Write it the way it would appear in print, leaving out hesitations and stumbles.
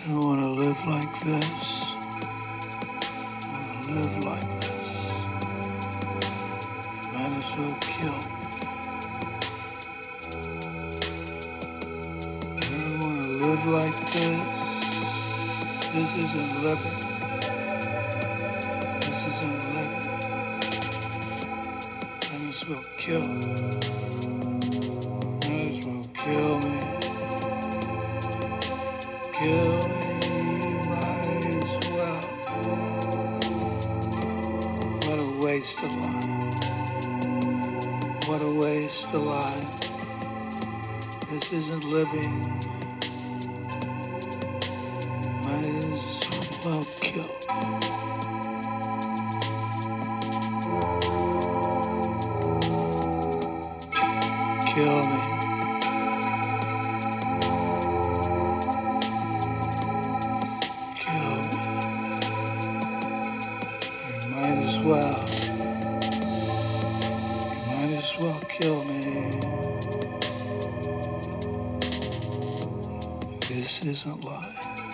don't want to live like this. I want to live like this. Might as well kill me. I don't want to live like this. This isn't living. This isn't living. Might as well kill. Might as well kill me. Kill me, might as well. What a waste of life. What a waste of life. This isn't living. Might as well kill. Kill me. Well, you might as well kill me. This isn't life.